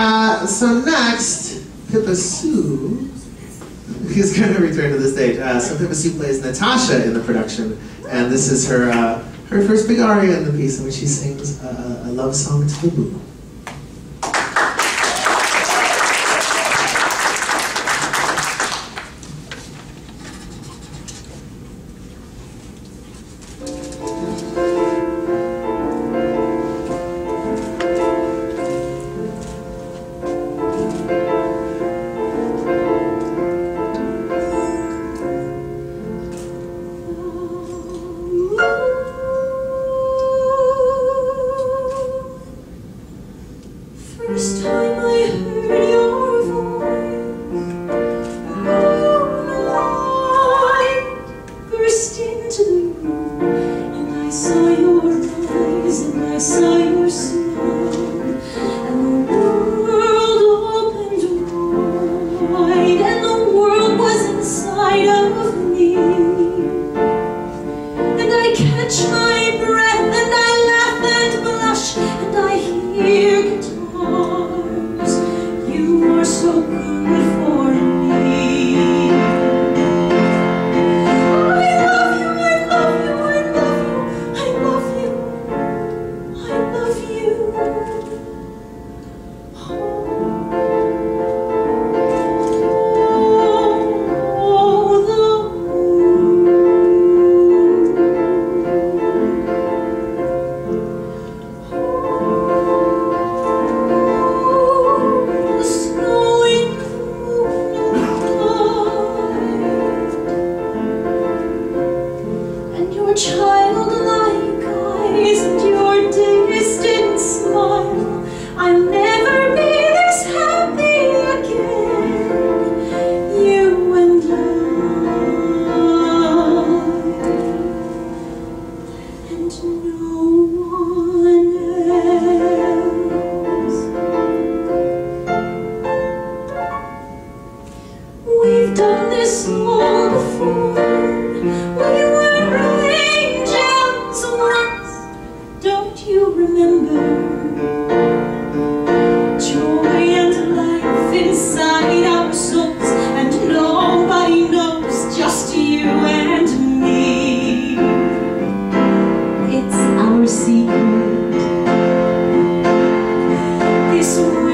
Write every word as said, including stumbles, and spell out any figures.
Uh, so next, Phillipa Soo is going to return to the stage. Uh, so Phillipa Soo plays Natasha in the production, and this is her uh, her first big aria in the piece, in which she sings uh, a love song to the boo. First time I heard your voice, oh, I burst into the room, and I saw your eyes, and I saw your smile, and the world opened wide, and the world was inside of me, and I catch my breath, and I laugh and blush, and I hear guitar. You are so good for me. I love you, I love you, I love you, I love you, I love you. Oh, the your childlike eyes and your distant smile, I'll never be this happy again, you and I, and no one else. We've done this all before. We were angels once, don't you remember? Joy and life inside our souls, and nobody knows, just you and me. It's our secret. This